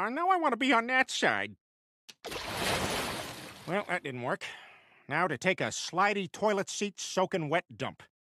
now I want to be on that side. Well, that didn't work. Now to take a slidey toilet seat soaking wet dump.